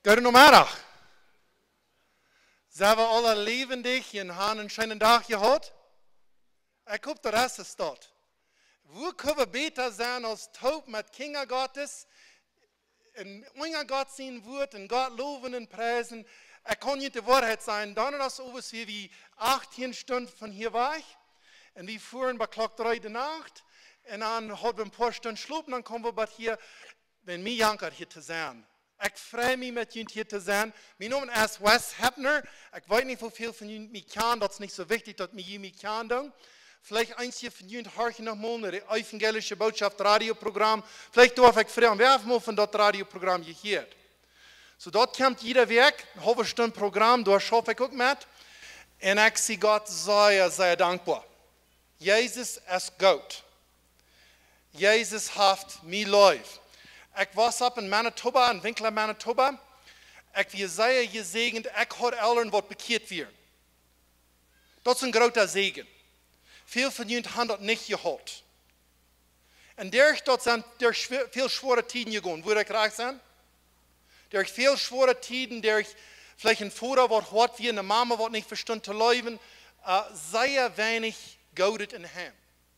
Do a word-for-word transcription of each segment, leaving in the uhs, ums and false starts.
Goedemiddag. Zijn we alle levendig en hebben een schönen dag gehad? Ik hoop de rest is dat. Wo kunnen we beter zijn als taub met Kinder Gottes en onder God zien woord en God loven en prijzen. Ik kan niet de waarheid zijn. Dan is het ongeveer wie achttien Stunden van hier weg. En we fuhren bij klok drie de nacht. En dan hadden we een paar Stunden slaap. En dan komen we bij hier, wenn mij janker hier te zijn. Ik freue mich met jullie hier te zijn. Mijn naam is Wesley Haepner. Ik weet niet hoeveel van jullie mij kennen. Dat is niet zo wichtig dat jullie mij kennen. Vielleicht eentje van jullie horen nog mal naar het evangelische boodschap radioprogramma. Vielleicht darf ik vragen, wer heeft mal van dat radioprogramma gehoord? So dort komt jeder week, een halve Stunde programma, daar schaffe ik ook met. En ik zie God zeer, zeer dankbaar. Jezus is goed. Jezus heeft mij lief. Ik was op in Manitoba, in Winkler, Manitoba. Ik was zeer gezegend, ik had eltern wat bekeerd weer. Dat is een grote zegen. Veel van jullie hebben dat niet gehad. En daar dat zijn er veel zware tijden gegaan. Wil ik recht zijn? Er veel zware tijden, der vielleicht een vader wat hard wie, een mama wat niet verstond te leven, uh, zeer weinig goud in hem.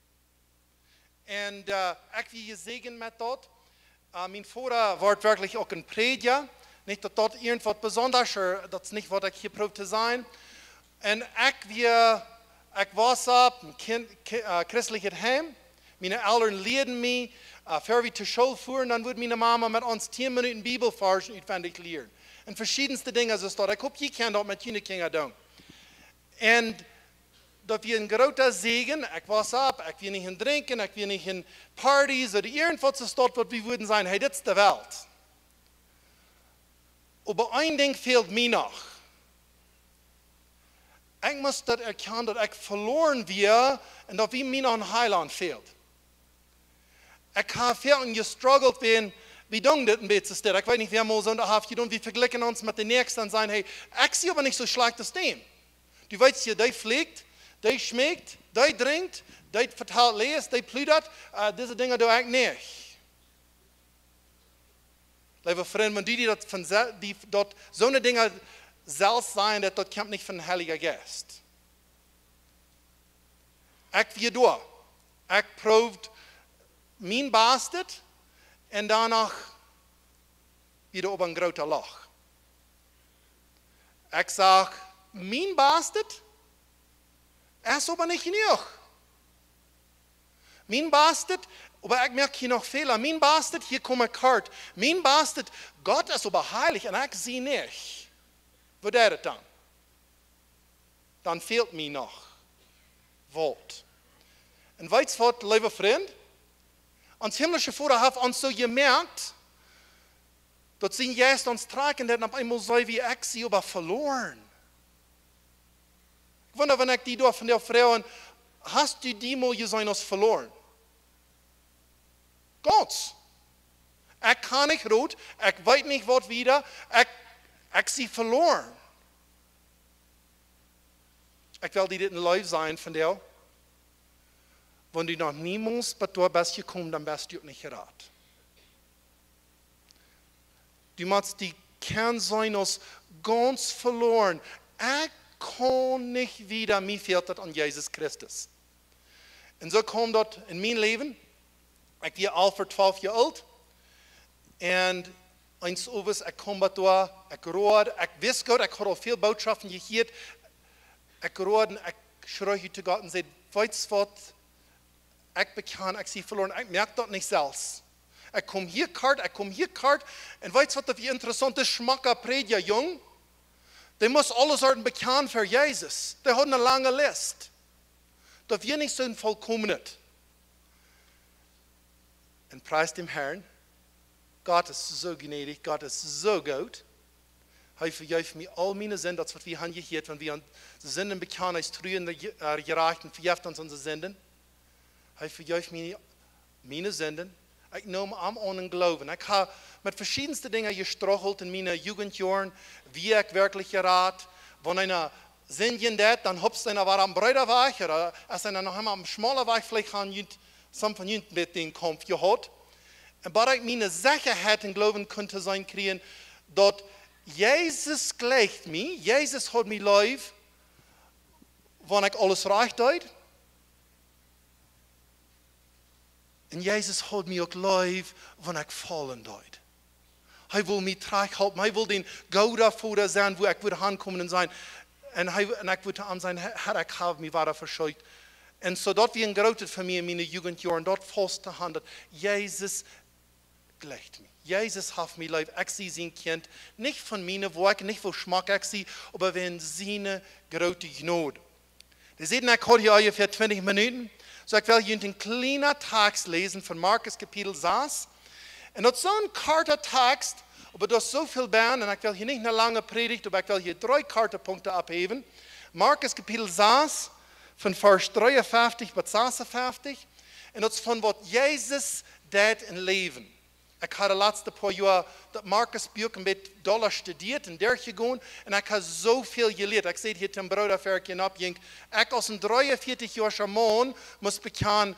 En uh, ik wil gezegend met dat. Uh, mijn vader was wirklich ook een prediger. Niet dat dat irgendwas bijzonders is, dat is niet wat ik geprobeerd te zijn. En ik, weer, ik was op een kind, uh, christelijk heim. Mijn ouders leerden mij, uh, voor we te school voeren, dan wordt mijn mama met ons tien minuten Bibelversen uitwendig leren. En verschiedenste dingen is dat. Ik hoop, je kan dat met jullie kinderen doen. En dat was een grote zegen. Ik was op, ik wil niet in drinken, ik wil niet in parties, of irgendwas is dat wat we wilden zijn. Hey, dit is de wereld. Maar één ding fehlt mij nog. Ik moest dat erkennen dat ik verloren weer en dat wie mij nog een heiland fehlt. Ik heb veel gestruggeld werden, wie doen dit een beetje stil. Ik weet niet, wie hebben zo onderhalf gedaan, we vergelijken ons met de nächsten en zeggen, hey, ik zie aber niet zo slecht als dem. Du weißt ja, die fliegt, die schmeckt, die drinkt, die vertelt leest, die plüdert, uh, diese dingen doe ik niet. Lieve vrienden, die, die dat, van, die dat zo'n dingen zelfs zijn, dat, dat komt niet van de Heilige Geest. Ik weer door. Ik proefde mijn bastard en daarna weer op een grote lach. Ik zag, mijn bastard is aber niet genoeg. Mijn bastard, maar ik merk hier nog veel aan. Mijn bastard, hier kom ik hard. Mijn bastard, God is aber heilig en ik zie niet. Wat is het dan? Dan fehlt mij nog wat. En weet je wat, lieve vriend? Ons himmlische Vater heeft ons zo gemerkt, dat zijn juist ons trekken, dat op eenmaal zei wie ik zie, aber verloren. Ik wonder, wanneer ik die door van de vrouwen, hast du die mal gezien als verloren? Gods. Ik kan niet rood, ik weet niet wat wieder, ik, ik zie verloren. Ik wil die dit een live zijn van jou. Wanneer du nog niemals bij door best gekomen, dan best du ook niet geraad. Du moet die kern zijn als ganz verloren. Ik kan niet wieder, mij fehlt dat aan Jezus Christus. En zo kwam dat in mijn leven. Ik was al voor twaalf jaar oud. En eens overs, ik kwam bij door, ik roerde, ik wist goed, ik had al veel boodschappen gehoord. Ik roerde en ik schreeuwde te God en zei, weet je wat? Ik beken, ik zie verloren, ik merk dat niet zelfs. Ik kom hier kort, ik kom hier kort. En weet je wat dat interessante schmakker prediger, jong? Die moest alles worden bekend voor Jezus. Die hadden een lange lijst. Dat wir niet zo'n volkomenheid. En prijs dem Herrn. God is zo gnädig, God is zo goed. Hij vergeeft mij al mijn zinden, dat is wat we hebben gehoord, wenn wir aan de zinden bekend is, truien gerecht en vergeeft ons onze zinden. Hij vergeeft mij mijn zinden. Ik neem hem aan en geloven. Ik heb met verschillende dingen gestruggeld in mijn jugendjaren, wie ik werkelijk geraad. Wanneer een zin dat, dan hopst hij naar een breder weg. Als hij nog een smaller weg vielleicht gaan, some van jullie met den Kampf gehad. En waar ik mijn zekerheid en geloven kon zijn krijgen, dat Jezus gleicht mij, Jezus hat mij lief, wanneer ik alles recht deed. En Jezus hat mij ook lief, wanneer ik vallen deed. Hij wil mij terughelpen, hij wil den Gouda voor zijn, waar ik wil aankomen en zijn. En, hij, en ik wil aan zijn, Herr, ik heb mij waar verschuldigd. En zodat we een groot voor mij in mijn jugendjaren, dat vast te handen, Jezus gleicht mij. Jezus heeft mij lief, ik zie zijn kind, niet van mijn werk, niet van smaak ik zie, maar van zijn grote genade. Dus ik had hier ongeveer twintig minuten, so ik wil hier een kleine tekst lezen van Markus kapitel zes. En dat is zo'n korte tekst, maar dat is zoveel bij, en ik wil hier niet een lange predigt, maar ik wil hier drie korte punten opheven. Markus kapitel zes, van vers drieënvijftig tot zesenvijftig. En dat is van wat Jezus deed in leven. Ik had de laatste paar jaar dat Markus boek een beetje doller studeerd en doorgegaan. En ik heb zoveel geleerd. Ik zei hier ten brood afwerken op. Ik als een drieënveertig-jarige man moest bekennen,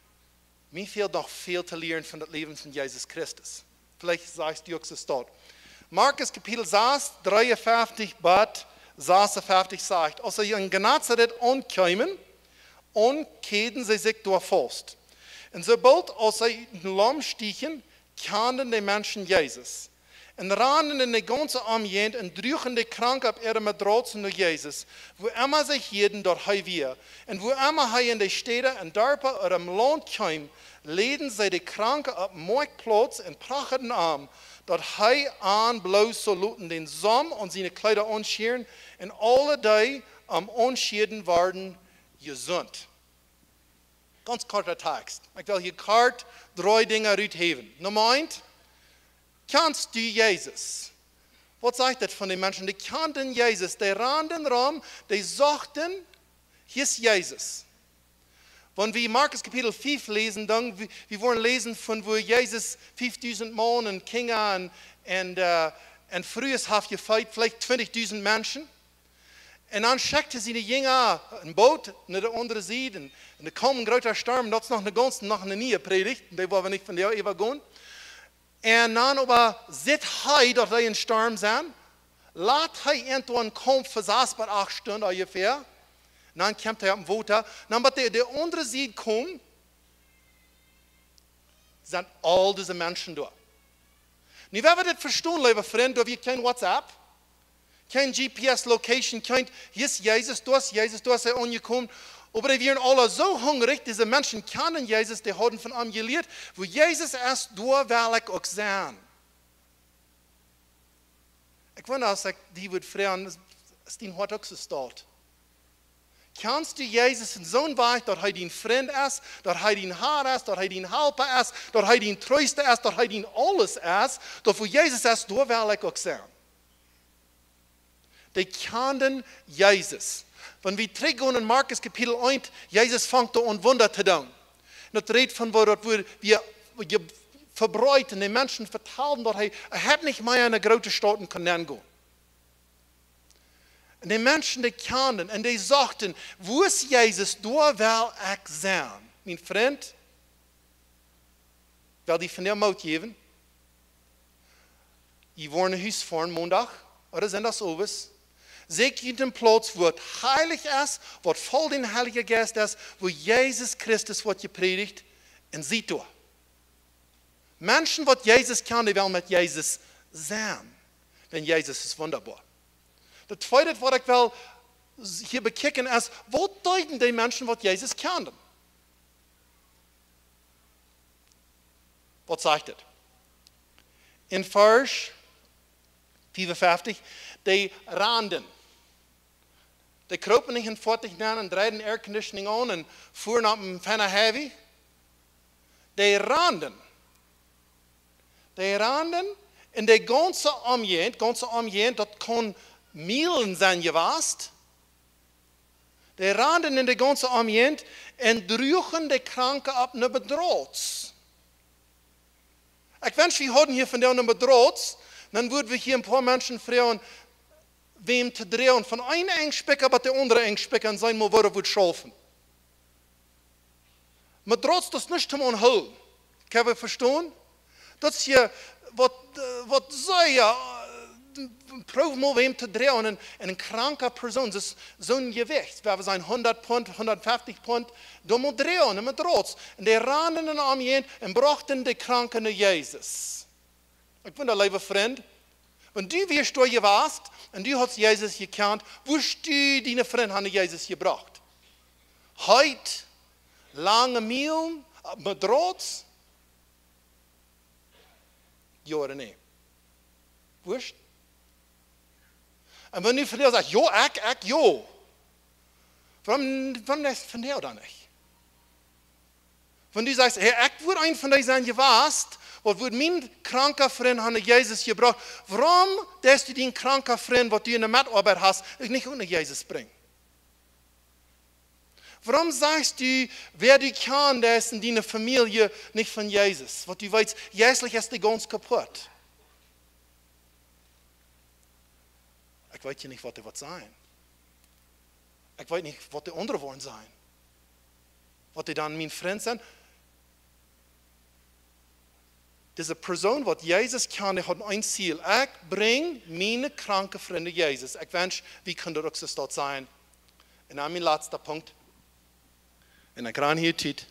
mij viel nog veel te leren van het leven van Jezus Christus. Vielleicht sagst du auch so staat. Markus kapitel zes, drieënvijftig tot zesenvijftig sagt, als sie in Genezareth ankamen, onkeerden sie sich door Faust. En sobald als sie in den Lamm stiegen, kannten die Menschen Jesus. En randen in de ganze Omgend en droegen de krank op ihre Matratzen naar Jezus. Wo immer sie hielden, dort hij weer. En wo immer hij in de steden en dorpen oder im Land kwam, leden sie de kranken op Marktplatz en prachten aan, dat hij aan bloos saluten den Samen und seine Kleider anscheren, en alle die am Anscheren waren gesund. Ganz korter Text. Ich will hier kort drei Dinge uitheben. Nummer eins, kennst du Jesus? Was sagt das von den Menschen? Die kannten Jesus, die rannten rum, die sagten, hier ist Jesus. Wenn wir Markus Kapitel fünf lesen, dann, wir wollen lesen von wo Jesus fünftausend Mann und Kinder und, und, uh, und frühes hat gefeiert, vielleicht zwanzigtausend Menschen. En dan schickte sie die Jünger een boot naar de andere zijde. En, en er kwam een grote storm. Dat is nog een ganze, nog een nieuwe predigt. Die waren we niet van jou even gaan. En dan aber zit hij dat hij een storm zijn. Laat hij irgendwann komen voor zes tot acht stunden ongeveer. En dan komt hij op het water. Dan wat de, de andere zijde komt, zijn al deze mensen door. Nu, wenn wir das verstehen, liebe Freunde, da wir kein WhatsApp, kein G P S-Location, kein, hier ist Jesus, da ist Jesus, da ist er angekommen. Aber die waren alle so hungrig, diese Menschen kennen Jesus, die haben von ihm gelehrt, wo Jesus erst da will ich auch sein. Ich wundere, als ich die würde fragen, ist die heute auch so steht. Kennst du Jesus in so einem Weg, dass er dein Freund ist, dass er dein Herr ist, dass er dein Helfer ist, dass er dein Tröster ist, dass er dein Alles ist, dass wo Jesus ist, da will ich auch sein. Die kannten Jesus. Wenn wir zurückgehen in Markus Kapitel eins, Jesus fängt an Wunder zu tun. Und das redet von, wo wir, wir verbreiten, den Menschen vertrauen, dass er, er hat nicht mehr in eine große Stadt und kann gehen. Und die Menschen, die kannten, und die sagten, wo ist Jesus, da will ich sein. Mein Freund, will die von der Maut geben? Die wollen ein Haus fahren, Montag, oder sind das Obers? Sie gehen den Platz, wo es heilig ist, wo es voll den Heiligen Geist ist, wo Jesus Christus wird gepredigt, und sie tun. Menschen, die Jesus kennen, die wollen mit Jesus sein. Denn Jesus ist wunderbar. Das Zweite, was ich will hier bekicken, ist, wo deuten die Menschen, was Jesus kennen? Was sagt das? In Vers vierundfünfzig, die randen. Die kropen nicht in vierzig Jahren und drehen Air Conditioning an und fuhren auf dem Fenner Heavy. Die randen. Die randen in der ganze Umgehend, ganze Umgehend, das kann Meilen sein gewast. Die randen in der ganze Umgehend und drüchen die Kranken ab eine Bedrohung. Ich wünsche, wir hatten hier von der eine Bedrohung, dann würden wir hier ein paar Menschen fragen, wem zu drehen, von einem Engspicker bis der andere Engspicker und sein, wo wir wird schaffen. Maar trots dat is niet te onhul. Kan je verstaan? Dat is je, wat, wat zei je, proef mal wem te drehen en een kranke persoon, dus zo'n gewicht, waar we zijn honderd pond, honderdvijftig pond, dan moet drehen en met rots. En die randen om je heen en brachten de kranke naar Jezus. Ik vind dat, lieve vriend, want du wirst door je warst en du hast Jezus gekend, wirst du die vriend aan Jezus gebracht. Heute, lange Meal, met rots, ja oder nee? Wurscht? En wenn du von dir sagst, jo, ich, ich, jo, warum, warum das von dir dann nicht? Wenn du sagst, hey, ich würde ein von dir sein gewasst, was würde mein kranker Freund an Jesus gebracht, warum darfst du den kranken Freund, was du in der Mitarbeit hast, nicht unter Jesus bringen? Warum sagst du, wer du kann, der ist in deiner Familie nicht von Jesus? Was du weißt, Jesus ist die ganz kaputt. Ich weiß ja nicht, was der wird sein. Ich weiß nicht, was die andere wollen sein. Was die dann mein Freund sind. Diese Person, was Jesus kann, die hat ein Ziel. Ich bringe meine kranken Freunde Jesus. Ich wünsche, wie kann das auch dort sein? Und dann mein letzter Punkt. En ik ran hier tijd.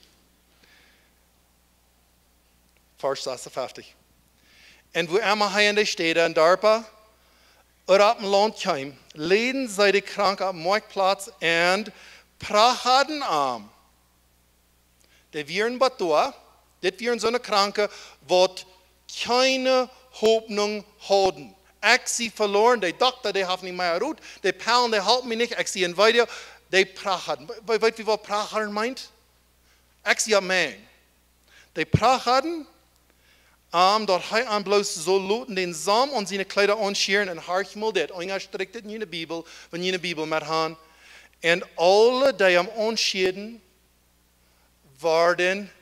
Vers zesenvijftig. En wo immer hij in de steden en dorpen, oder op een land kwam, leden zij de kranken op marktplaats en prachten aan. Die waren wat door, dit waren zo'n kranken, wat keine Hoffnung hadden. Ik zie verloren, die dokter, die heeft niet meer roet, die pijlen, die helpen me niet, ik zie een video. Die prachten. Weet je wat prachten meint? Ik zie het mij. Die prachten, um, dat hij aan bloos zo loten den Samen en zijn kleider aanscheren en hartje dit. Eingestrikt in je Bibel, van je Bibel met han. En alle die hem aanscheren, werden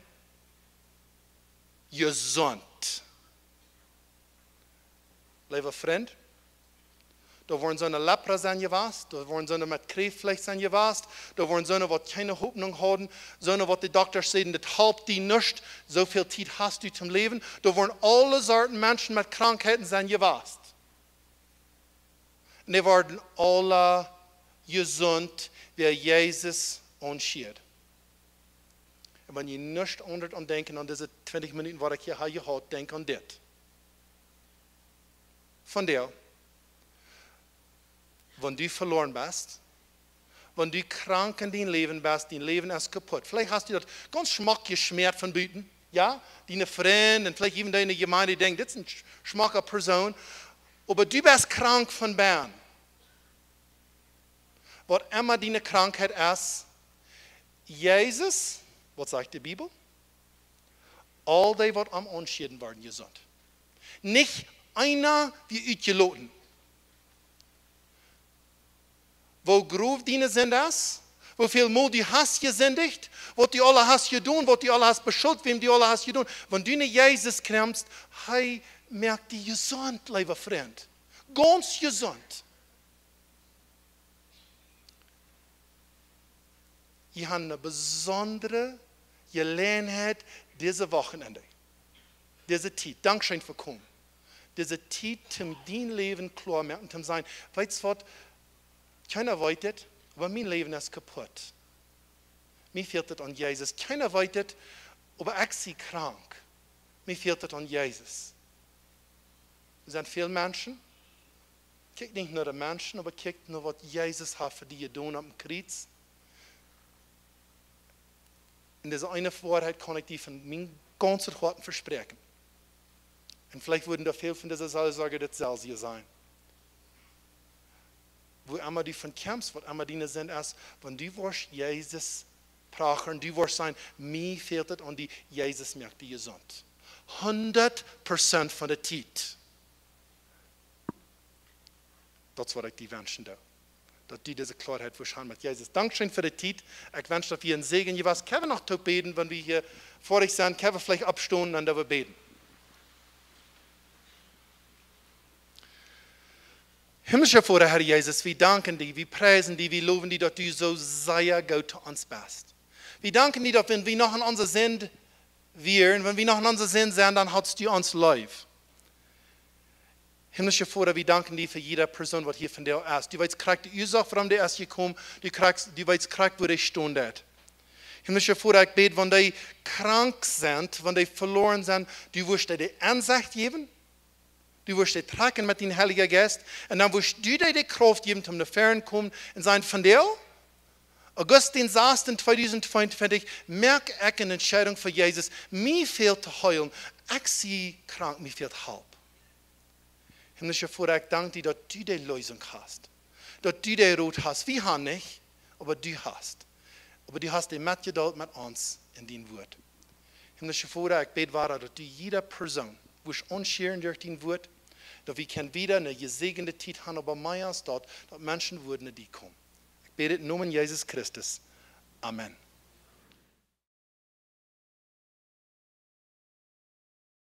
gezond. Lieve vriend, da waren so eine Lepra sein gewast, da waren so eine mit Krebsfleisch sein gewast, da waren so eine, die keine Hoffnung hatten, so eine, die Doktor sagen, das halbt die nicht, so viel Zeit hast du zum Leben. Da waren alle Sorten Menschen mit Krankheiten sein gewast. Und die waren alle gesund, wie Jesus anschied. Und wenn ihr nicht anders an denken, an diese zwanzig Minuten, was ich hier habe gehört, denk an das. Von der, wenn du verloren bist, wenn du krank in dein Leben bist, dein Leben ist kaputt. Vielleicht hast du das ganz schmack geschmert von Büten, ja? Deine Freunde und vielleicht even deine Gemeinde denkt, das ist eine schmacke Person, aber du bist krank von Bern. Was immer deine Krankheit ist, Jesus, was sagt die Bibel? All die, was am Anschieden werden, gesund. Nicht einer wie Utgeloten. Wo grof dienen sind das? Hoeveel mal du hast gesündigt? Was du alle hast gedaan? Was du alle hast beschuldigt? Wem du alle hast gedaan? Wenn du nicht Jesus kommst, hij merkt die gesund, lieber Freund. Ganz gesund. Je hebt eine besondere Gelegenheit diese Wochenende. Diese Zeit. Dankeschön für kommen. Diese Zeit, um dein Leben klar merken, um sein. Weißt du was? Keiner weiß das, aber mein Leben ist kaputt. Mir fehlt es an Jesus. Keiner weiß das, aber ich bin krank. Mir fehlt es an Jesus. Es sind viele Menschen. Kijk nicht nur die Menschen, aber kijk nur, was Jesus hat für die getan am Kreuz. Und diese eine Wahrheit kann ich dir von meinen ganzen Worten versprechen. Und vielleicht würden da viele von diesen Seelsorger das selbst hier sein. Wo immer du von kämpfst, was immer deine sind, ist, wenn du wirst Jesus brauchen, du wirst sein, mir fehlt es an die Jesus merkt die gesund. hundert Prozent von der Zeit. Das ist, was ich dir wünschen da. Dass die diese Klarheit wahrscheinlich mit Jesus. Dankeschön für die Zeit. Ich wünsche, dass wir einen Segen hier was. Können wir noch beten, wenn wir hier vor dich sind? Können wir vielleicht abstunden und dann wir beten? Himmlischer Vater, Herr Jesus, wir danken dir, wir preisen dir, wir loben dir, dass du so sehr gut zu uns bist. Wir danken dir, dass wenn wir noch in unser sind wären, wenn wir noch in unser Sinn sind, dann hast du uns lieb. Himmlische Vater, wir danken dir für jede Person, die hier von dir ist. Du weißt, kriegt die Ursache, warum der erst gekommen ist. Du, kriegst, du weißt, kriegt, wo der steht. Himmlische Vater, ich bete, wenn die krank sind, wenn die verloren sind, du wirst dir die Ansicht geben. Du wirst dir tragen mit dem Heiligen Geist. Und dann wirst du dir die Kraft geben, um nach vorne zu kommen und sagen, von dir, August den sechsten zweitausendfünfzwanzig, merke ich eine Entscheidung für Jesus. Mir fehlt zu heulen. Ich sehe krank, mir fehlt Halb. Himmlischer Vater, ich danke dir, dass du die Lösung hast. Dass du die Rot hast. Wir haben nicht, aber du hast. Aber du hast die mitgeduld mit uns in dein Wort. Himmlischer Vater, ich bete weiter, dass du jeder Person, wo ich unscheren durch dein Wort, dass wir können wieder eine gesegnete Zeit haben, aber mehr als dort, dass Menschen würden, die kommen. Ich bete im Namen Jesus Christus. Amen.